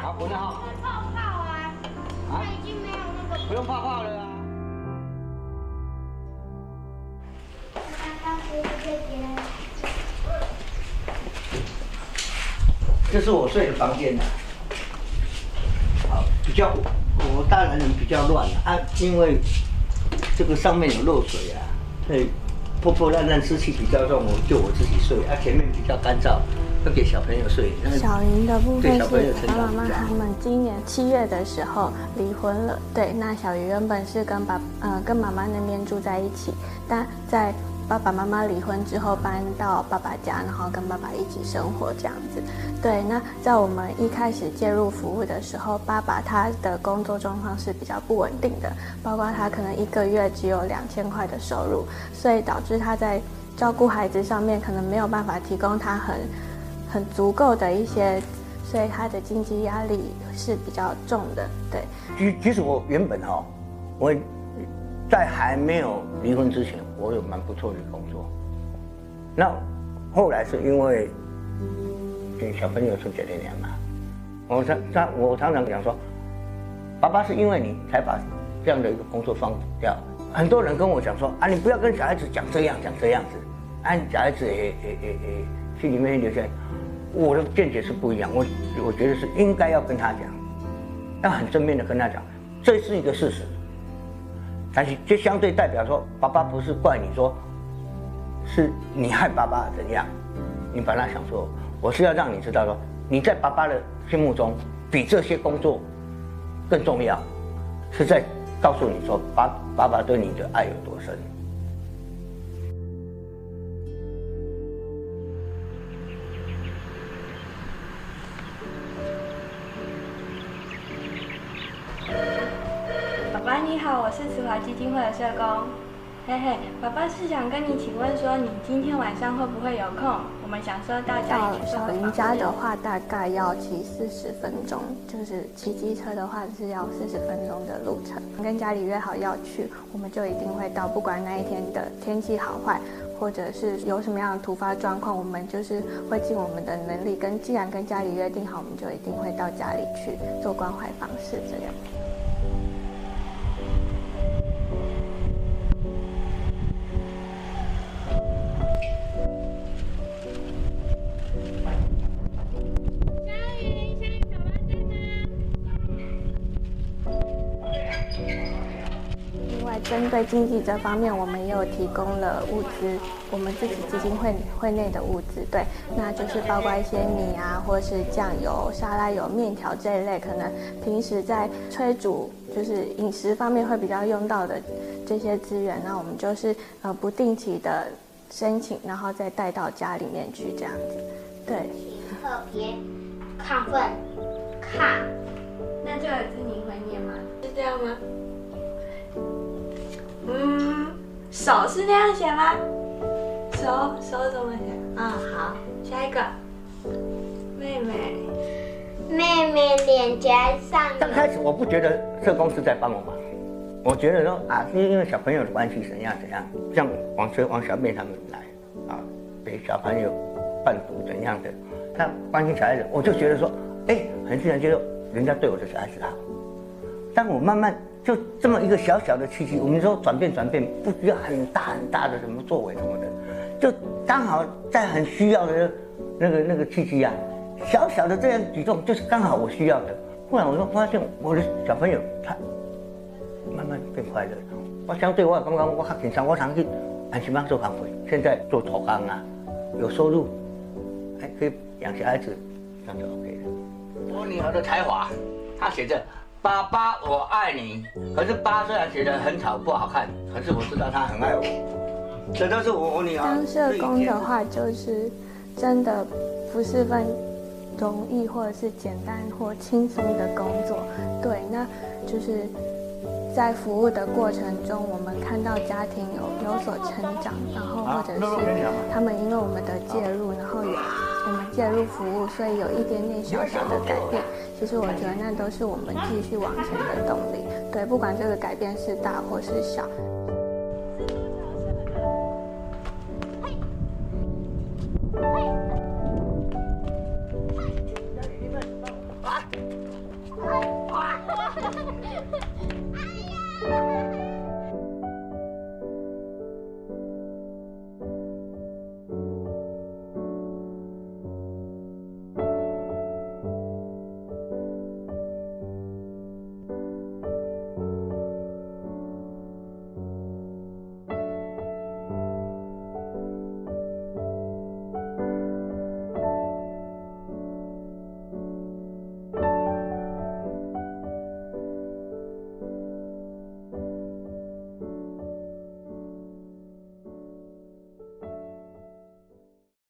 好，闻了哈。 泡泡啊，它已经没有那个。 不用泡泡了啊。这是我睡的房间呐。好，比较我大男人比较乱啊，因为这个上面有漏水啊，所以破破烂烂、湿气比较重，我自己睡啊，前面比较干燥。会给小朋友睡。 小云的部分是爸爸妈妈他们今年7月的时候离婚了。对，那小鱼原本是跟妈妈那边住在一起，但在爸爸妈妈离婚之后搬到爸爸家，然后跟爸爸一起生活这样子。对，那在我们一开始介入服务的时候，爸爸他的工作状况是比较不稳定的，包括他可能1个月只有2000块的收入，所以导致他在照顾孩子上面可能没有办法提供他很足够的一些，所以他的经济压力是比较重的。对， 其实我原本我在还没有离婚之前，我有蛮不错的工作。那后来是因为小朋友出姐弟恋嘛，我常常讲说，爸爸是因为你才把这样的一个工作放掉。很多人跟我讲说啊，你不要跟小孩子讲这样子，小孩子也心里面留下。我的见解是不一样，我觉得是应该要跟他讲，要很正面的跟他讲，这是一个事实。但是就相对代表说，爸爸不是怪你说，是你害爸爸怎样，你把他想说，我是要让你知道说，你在爸爸的心目中比这些工作更重要，是在告诉你说，爸爸对你的爱有多深。 爸爸你好，我是慈华基金会的社工。嘿嘿，爸爸是想跟你请问说，你今天晚上会不会有空？我们想说到家里去做个小云家的话，大概要骑40分钟，就是骑机车的话是要40分钟的路程。跟家里约好要去，我们就一定会到，不管那一天的天气好坏，或者是有什么样的突发状况，我们就是会尽我们的能力。既然跟家里约定好，我们就一定会到家里去做关怀方式这样。针对经济这方面，我们也有提供了物资，我们自己基金会内的物资，对，那就是包括一些米啊，或是酱油、沙拉油、面条这一类，可能平时在炊煮就是饮食方面会比较用到的这些资源，那我们就是不定期的申请，然后再带到家里面去这样子，对。 特别亢奋，卡。 那这个字你会念吗？是这样吗？手是那样写吗？手怎么写？啊，好，下一个，妹妹脸颊上。 刚开始我不觉得社工是在帮我忙，我觉得说啊，是因为小朋友的关系怎样，像王小妹他们来啊，给小朋友伴读怎样的，他关心小孩子，我就觉得说，很自然觉得人家对我的小孩子好。当我慢慢就这么一个小小的契机，我们说转变，不需要很大的什么作为什么的，就刚好在很需要的那个契机啊，小小的这样举动就是刚好我需要的。后来我就发现我的小朋友他慢慢变快乐，我相对我刚刚我平常我常去安心班做康会，现在做头钢啊，有收入，还可以养小孩子，这样就 OK 了。我女儿的才华，她写着。爸爸，我爱你。可是爸虽然写得很吵不好看，可是我知道他很爱我。这都是我女儿。 当社工的话，就是真的不是份容易或者是简单或轻松的工作。对，那就是在服务的过程中，我们看到家庭有所成长，然后或者是他们因为我们的介入，然后我们介入服务，所以有一点点小小的改变。其实我觉得那都是我们继续往前的动力。对，不管这个改变是大或是小。